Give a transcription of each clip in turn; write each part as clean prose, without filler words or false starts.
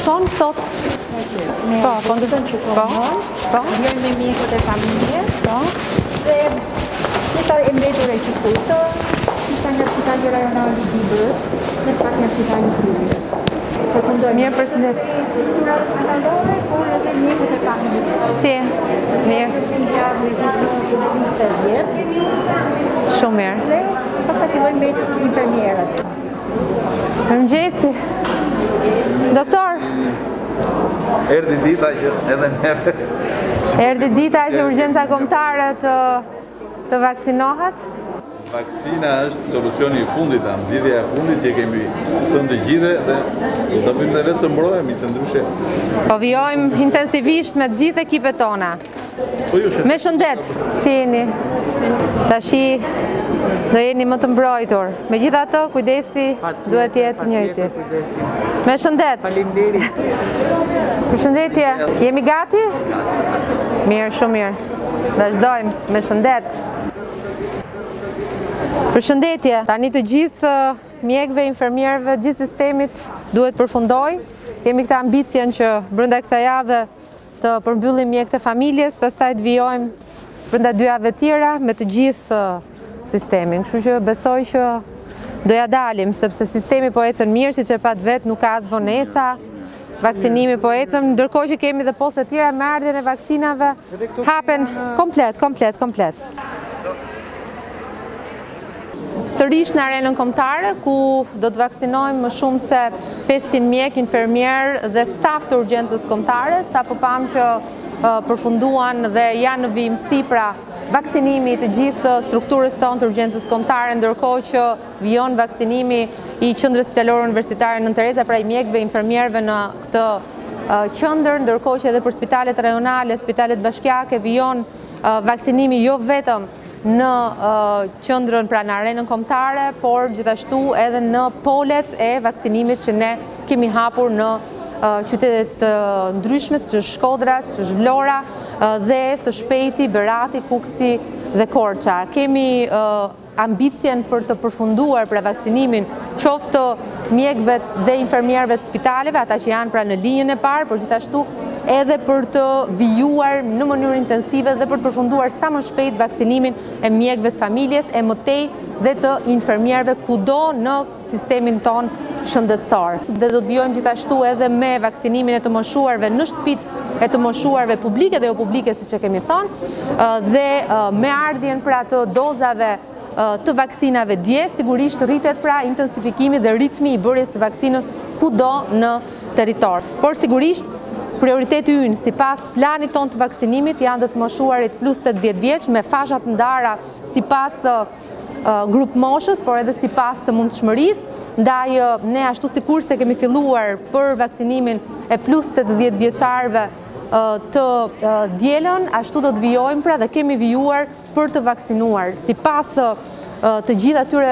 ndryshon sot? Po, po ndryshon që po. Vjen me mjekët e familjes. Po. Dhe këta e mbetur e qështu, ishta nga spitali rajonal i Dibrës, dhe pak nga spitali Kryes. Mirë, përshëndet. Struktura sanitare, por edhe mjekët e familjes. Si? Mirë. Shumë mirë. Dhe pastaj fillojnë me infermierët. Mirëmëngjesi. Doktor, Erdhi dita që edhe neve. erdhi dita që urgjenca kombëtare të vaksinohet? Vaksina është solucioni i fundit, zgjidhja e fundit që kemi thënë të gjithë dhe do të bëjmë vetë të mbrojemi se ndryshe. Po vijojmë intensivisht me të gjithë ekipet tona. Po ju Me shëndet, si jeni? Tashi do jeni më të mbrojtur. Megjithatë, kujdesi duhet të jetë njëjti. Me shëndet. Faleminderit. Përshëndetje, jemi gati? Mirë, shumë mirë. Vazhdojmë, me shëndet. Përshëndetje, tani të gjithë mjekëve, infermierëve, gjithë sistemit duhet përfundoj. Kemi këtë ambicien që brenda kësaj jave të përmbyllim mjekët e familjes, pastaj të vijojmë brenda 2 javëve tjera me të gjithë sistemin. Kështu që besoj që do ja dalim, sepse sistemi po ecën mirë, siç e pat vetë, nuk ka as vonesa. Vaksinimi po ecën, ndërkohë që kemi dhe poste të tjera me ardhjen e vaksinave, hapen komplet. Sërish në arenën kombëtare, ku do të vaksinojmë më shumë se 500 mjek, infermierë dhe staf të urgjencës kombëtare, sa po pam që përfunduan dhe janë në vijimësi pra vaksinimi të gjithë strukturës tonë të urgjencës kombëtare, ndërkohë që vijon vaksinimi i qendrës spitalore universitare Nën Tereza, pra i mjekëve, infermierëve në këtë qendër, ndërkohë që edhe për spitalet rajonale, spitalet bashkiake vijon vaksinimi jo vetëm në qendrën pra në arenën kombëtare, por gjithashtu edhe në polet e vaksinimit që ne kemi hapur në qytetet ndryshme, siç është Shkodra, siç është Vlora dhe së shpejti Berati, Kuksi dhe Korça. Kemi ambicien për të përfunduar pra vaksinimin qoftë mjekëve dhe infermierëve të spitaleve, ata që janë pra në linjën e parë, por gjithashtu edhe për të vijuar në mënyrë intensive dhe për të përfunduar sa më shpejt vaksinimin e mjekëve të familjes, e mëtej dhe të infermierëve kudo në sistemin ton shëndetësor. Dhe do të vijojmë gjithashtu edhe me vaksinimin e të moshuarve në shtëpitë e të moshuarve publike dhe jo publike, siç e kemi thënë, dhe me ardhjen pra të dozave të vaksinave dje, sigurisht rritet pra intensifikimi dhe ritmi i bërjes së vaksinës kudo në territor. Por sigurisht prioriteti ynë, sipas planit ton të vaksinimit, janë dhe të moshuarit plus 80 vjeç me fashat ndara sipas grup moshës, por edhe sipas mundshmërisë. Ndaj ne ashtu sikur se kemi filluar për vaksinimin e plus 80 vjeçarëve të dielën, ashtu do të vijojmë pra dhe kemi vijuar për të vaksinuar sipas të gjithë atyre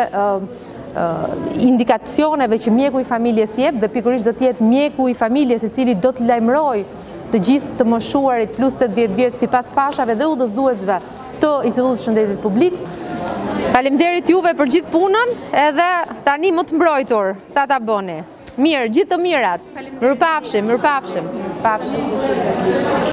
indikacioneve që mjeku i familjes jep, dhe pikërisht do të jetë mjeku i familjes i cili do të lajmëroj të gjithë të moshuarit plus 80 vjeç sipas fashave dhe udhëzuesve të Institutit të Shëndetit Publik. Faleminderit juve për gjithë punën, edhe tani më të mbrojtur, sa ta bëni. Mirë, gjithë të mirat. Mirupafshim.